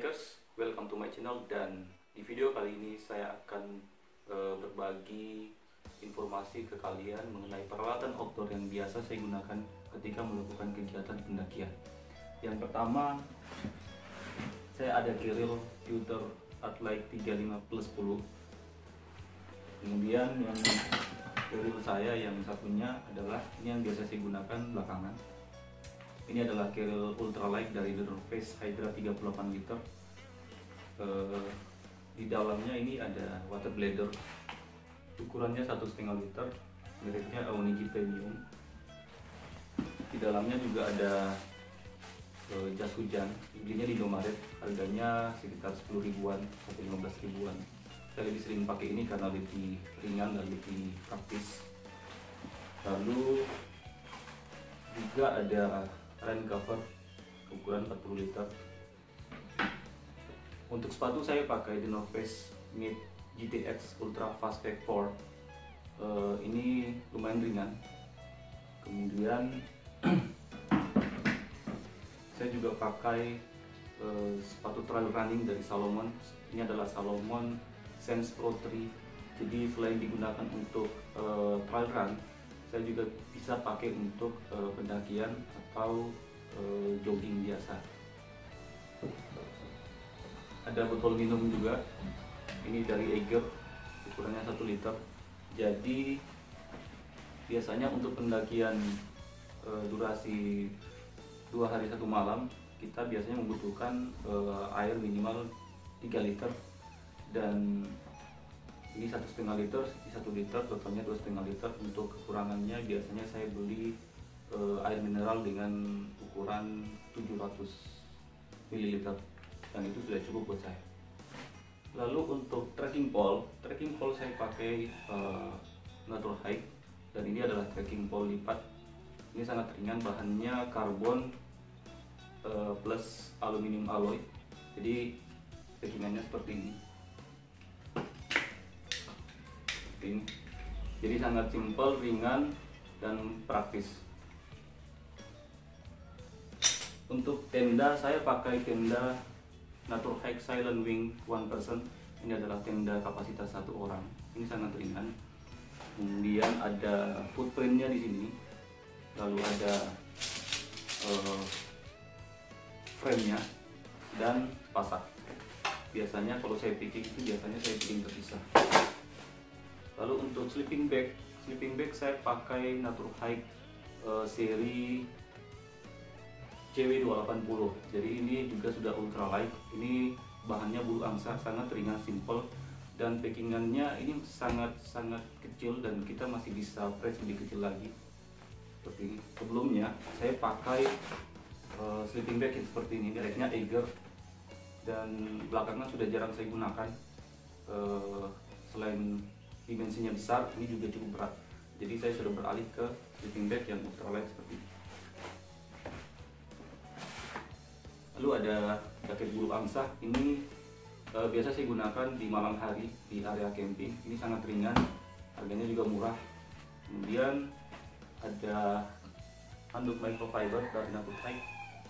Hikers, welcome to my channel. Dan di video kali ini saya akan berbagi informasi ke kalian mengenai peralatan outdoor yang biasa saya gunakan ketika melakukan kegiatan pendakian. Yang pertama, saya ada Kiril Tutor Arclight 35 plus 10. Kemudian yang Kiril saya yang satunya adalah ini yang biasa saya gunakan belakangan. Ini adalah Kiril Ultralight dari The North Face Hydra 38 liter. Di dalamnya ini ada water bladder, ukurannya 1,5 liter, mereknya Aonigi Premium. Di dalamnya juga ada jas hujan, belinya di Indomaret, harganya sekitar 10 ribuan sampai 15 ribuan. Saya lebih sering pakai ini karena lebih ringan dan lebih praktis. Lalu juga ada rain cover ukuran 40 liter. Untuk sepatu saya pakai The North Face Mid GTX Ultra Fast Pack 4. Ini lumayan ringan. Kemudian saya juga pakai sepatu trail running dari Salomon. Ini adalah Salomon Sense Pro 3. Jadi selain digunakan untuk trail run, saya juga bisa pakai untuk pendakian atau jogging biasa. Ada botol minum juga, ini dari Eiger, ukurannya 1 liter. Jadi biasanya untuk pendakian durasi 2 hari 1 malam, kita biasanya membutuhkan air minimal 3 liter. Dan ini 1,5 liter, ini 1 liter, totalnya 2,5 liter. Untuk kekurangannya biasanya saya beli air mineral dengan ukuran 700 ml, dan itu sudah cukup buat saya. Lalu untuk trekking pole saya pakai Natur Hike, dan ini adalah trekking pole lipat. Ini sangat ringan, bahannya karbon plus aluminium alloy. Jadi packingannya seperti ini. Jadi sangat simpel, ringan, dan praktis. Untuk tenda saya pakai tenda Natur Hike Silent Wing 1%. Ini adalah tenda kapasitas 1 orang. Ini sangat ringan. Kemudian ada footprintnya di sini. Lalu ada frame-nya dan pasak. Biasanya kalau saya picking itu saya picking terpisah. Lalu untuk sleeping bag saya pakai Natur Hike seri CW280. Jadi ini juga sudah ultralight. Ini bahannya bulu angsa, sangat ringan, simple, dan packingannya ini sangat kecil, dan kita masih bisa press lebih kecil lagi. Seperti ini. Sebelumnya saya pakai sleeping bag yang seperti ini, mereknya Eiger, dan belakangan sudah jarang saya gunakan. Selain dimensinya besar, ini juga cukup berat. Jadi saya sudah beralih ke sleeping bag yang ultralight seperti ini. Lalu ada jaket bulu angsa. Ini biasa saya gunakan di malam hari di area camping. Ini sangat ringan, harganya juga murah. Kemudian ada handuk microfiber dari Natur Hike.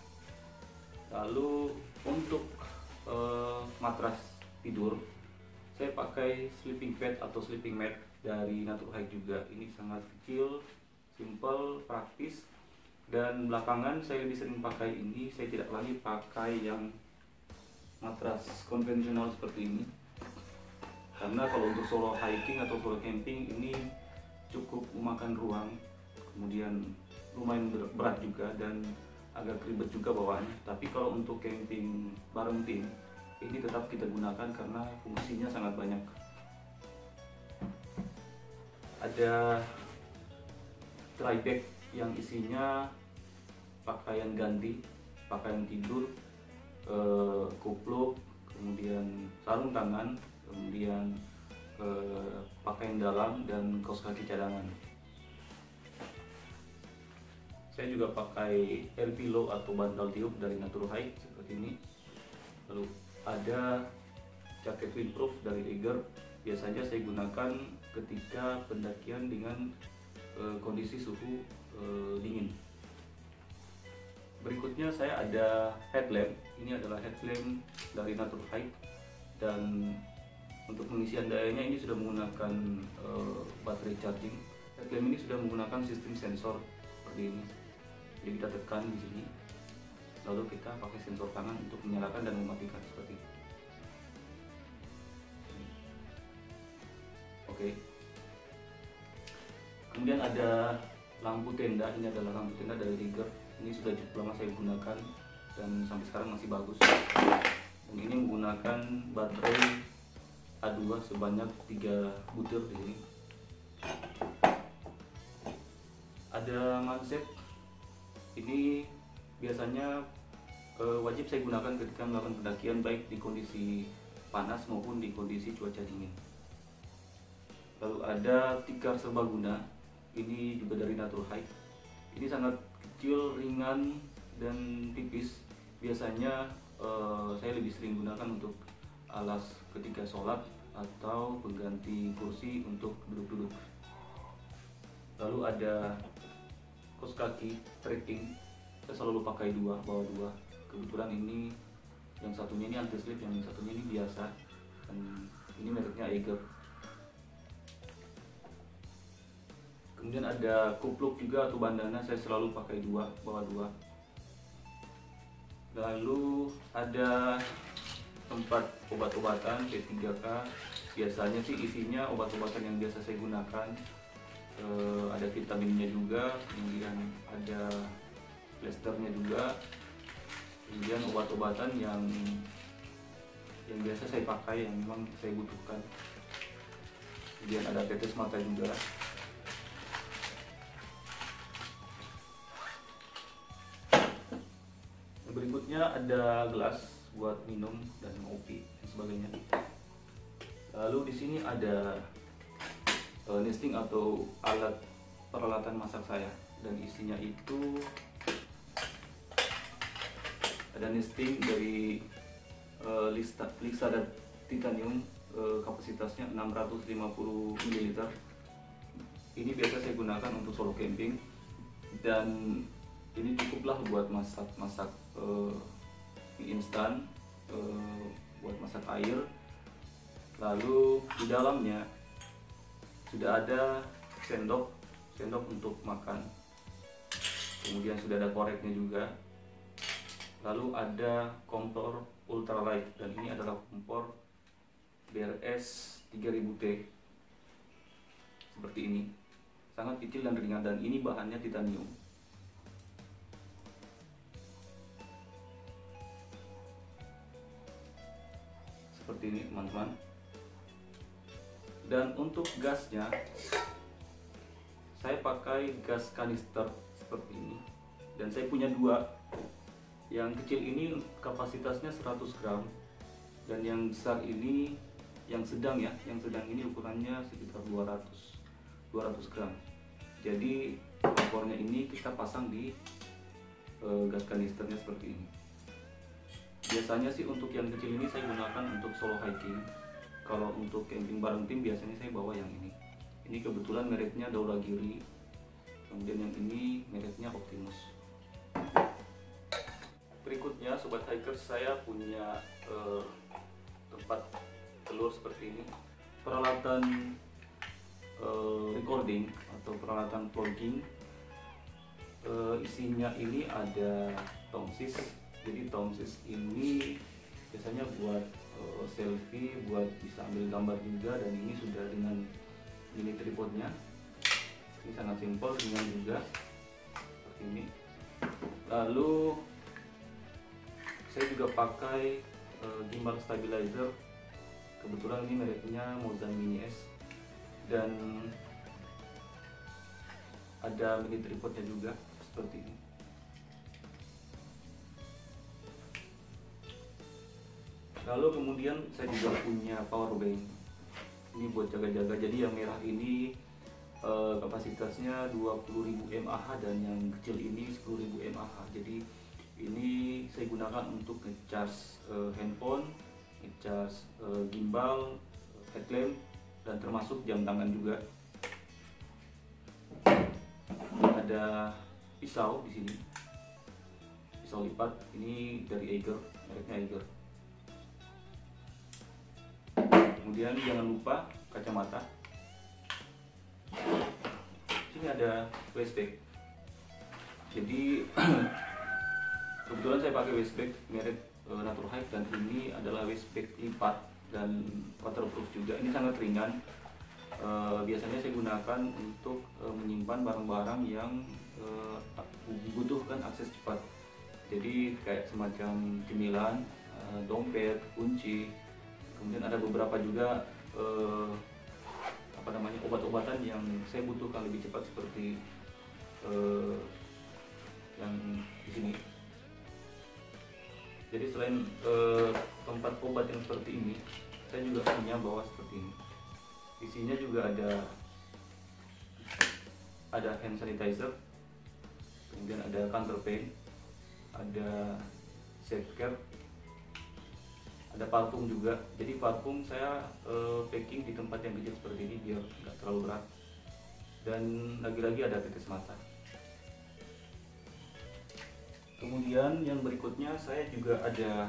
Lalu untuk matras tidur, saya pakai sleeping pad atau sleeping mat dari Natur Hike juga. Ini sangat kecil, simple, praktis. Dan belakangan saya lebih sering pakai ini. Saya tidak lagi pakai yang matras konvensional seperti ini, karena kalau untuk solo hiking atau solo camping ini cukup memakan ruang, kemudian lumayan berat juga dan agak ribet juga bawaannya. Tapi kalau untuk camping bareng tim, ini tetap kita gunakan karena fungsinya sangat banyak. Ada dry bag yang isinya pakaian ganti, pakaian tidur, kupluk, kemudian sarung tangan, kemudian pakaian dalam, dan kaos kaki cadangan. Saya juga pakai air pillow atau bantal tiup dari Natur Hike seperti ini. Lalu ada jaket windproof dari Eiger. Biasanya saya gunakan ketika pendakian dengan kondisi suhu dingin. Berikutnya saya ada headlamp. Ini adalah headlamp dari Naturhike, dan untuk pengisian dayanya ini sudah menggunakan baterai charging. Headlamp ini sudah menggunakan sistem sensor seperti ini. Jadi kita tekan di sini, lalu kita pakai sensor tangan untuk menyalakan dan mematikan seperti ini. Oke. Kemudian ada lampu tenda. Ini adalah lampu tenda dari Rigger. Ini sudah cukup lama saya gunakan dan sampai sekarang masih bagus. Dan ini menggunakan baterai A2 sebanyak 3 butir di sini. Ada manset. Ini biasanya wajib saya gunakan ketika melakukan pendakian, baik di kondisi panas maupun di kondisi cuaca dingin. Lalu ada tikar serbaguna. Ini juga dari Naturhike. Ini sangat kecil, ringan, dan tipis. Biasanya saya lebih sering gunakan untuk alas ketika sholat atau pengganti kursi untuk duduk-duduk. Lalu ada kaos kaki trekking. Saya selalu pakai bawa dua. Kebetulan ini yang satunya ini anti slip, yang satunya ini biasa, dan ini mereknya Eiger. Kemudian ada kupluk juga atau bandana, saya selalu pakai bawa dua. Lalu ada tempat obat-obatan P3K. Biasanya sih isinya obat-obatan yang biasa saya gunakan. Ada vitaminnya juga, kemudian ada plasternya juga, kemudian obat-obatan yang biasa saya pakai, yang memang saya butuhkan. Kemudian ada tetes mata juga. Berikutnya ada gelas buat minum dan ngopi dan sebagainya. Lalu di sini ada nesting atau alat peralatan masak saya, dan isinya itu ada nesting dari Lixada Titanium, kapasitasnya 650 ml. Ini biasa saya gunakan untuk solo camping, dan ini cukuplah buat masak mie instan, buat masak air. Lalu di dalamnya sudah ada sendok untuk makan, kemudian sudah ada koreknya juga. Lalu ada kompor ultralight, dan ini adalah kompor BRS 3000T seperti ini, sangat kecil dan ringan, dan ini bahannya titanium. Seperti ini teman-teman. Dan untuk gasnya, saya pakai gas kanister seperti ini, dan saya punya dua. Yang kecil ini kapasitasnya 100 gram, dan yang besar ini, yang sedang ini ukurannya sekitar 200 gram. Jadi kompornya ini kita pasang di gas kanisternya seperti ini. Biasanya sih untuk yang kecil ini saya gunakan untuk solo hiking. Kalau untuk camping bareng tim biasanya saya bawa yang ini. Ini kebetulan mereknya Daulagiri. Kemudian yang ini mereknya Optimus. Berikutnya sobat hikers, saya punya tempat telur seperti ini. Peralatan recording atau peralatan vlogging. Isinya ini ada tongsis. Jadi tongsis ini biasanya buat selfie, buat bisa ambil gambar juga, dan ini sudah dengan mini tripodnya. Ini sangat simpel, ringan juga seperti ini. Lalu saya juga pakai gimbal stabilizer. Kebetulan ini mereknya Mozan Mini S, dan ada mini tripodnya juga seperti ini. Lalu kemudian saya juga punya power bank. Ini buat jaga-jaga. Jadi yang merah ini kapasitasnya 20.000 mAh, dan yang kecil ini 10.000 mAh. Jadi ini saya gunakan untuk ngecas handphone, ngecas gimbal, headlamp, dan termasuk jam tangan juga. Ada pisau di sini. pisau lipat. Ini dari Eiger, mereknya Eiger. Kemudian jangan lupa kacamata. Sini ada waist bag. Jadi kebetulan saya pakai waist bag merek Naturhaik, dan ini adalah waist bag lipat dan waterproof juga. Ini sangat ringan. Biasanya saya gunakan untuk menyimpan barang-barang yang membutuhkan akses cepat. Jadi kayak semacam cemilan, dompet, kunci. Kemudian ada beberapa juga obat-obatan yang saya butuhkan lebih cepat, seperti yang di sini. Jadi selain tempat obat yang seperti ini, saya juga punya bawa seperti ini. Isinya juga ada hand sanitizer, kemudian ada counterpaint, ada self-care, ada parfum juga. Jadi parfum saya packing di tempat yang kecil seperti ini biar nggak terlalu berat. Dan lagi-lagi ada tetes mata. Kemudian yang berikutnya saya juga ada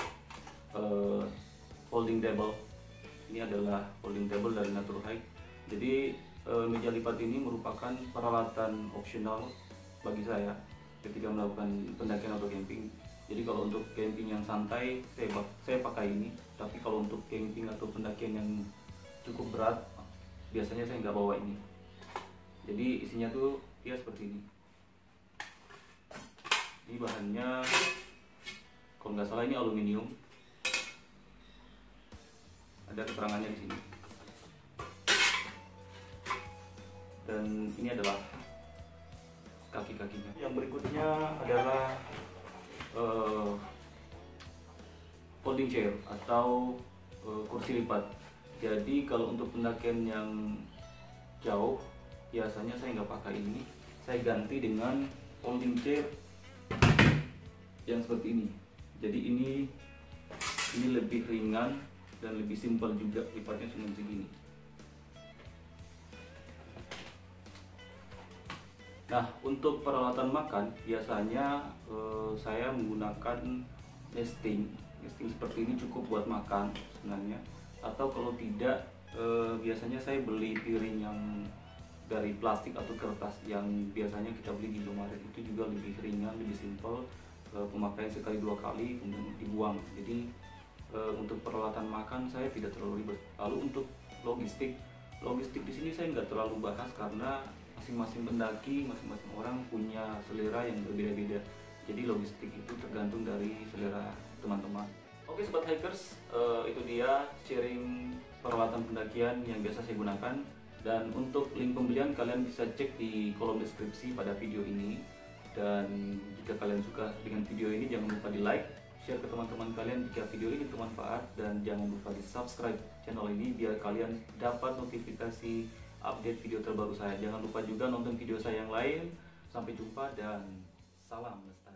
folding table. Ini adalah folding table dari Naturhaik. Jadi meja lipat ini merupakan peralatan opsional bagi saya ketika melakukan pendakian atau camping. Jadi kalau untuk camping yang santai saya pakai ini, tapi kalau untuk camping atau pendakian yang cukup berat biasanya saya nggak bawa ini. Jadi isinya tuh dia seperti ini. Ini bahannya kalau nggak salah ini aluminium. Ada keterangannya di sini. Dan ini adalah kaki-kakinya. Yang berikutnya adalah folding chair atau kursi lipat. Jadi kalau untuk pendakian yang jauh biasanya saya nggak pakai ini. Saya ganti dengan folding chair yang seperti ini. Jadi ini lebih ringan dan lebih simpel juga, lipatnya cuma segini. Nah, untuk peralatan makan biasanya saya menggunakan nesting seperti ini, cukup buat makan sebenarnya. Atau kalau tidak, biasanya saya beli piring yang dari plastik atau kertas yang biasanya kita beli di Indomaret. Itu juga lebih ringan, lebih simpel, pemakaian sekali 2 kali kemudian dibuang. Jadi untuk peralatan makan saya tidak terlalu ribet. Lalu untuk logistik di sini saya nggak terlalu bahas karena masing-masing pendaki, masing-masing orang punya selera yang berbeda-beda. Jadi logistik itu tergantung dari selera teman-teman. Oke sobat hikers, itu dia sharing peralatan pendakian yang biasa saya gunakan. Dan untuk link pembelian kalian bisa cek di kolom deskripsi pada video ini. Dan jika kalian suka dengan video ini, jangan lupa di like, share ke teman-teman kalian jika video ini bermanfaat, dan jangan lupa di subscribe channel ini biar kalian dapat notifikasi update video terbaru saya. Jangan lupa juga nonton video saya yang lain. Sampai jumpa dan salam lestari.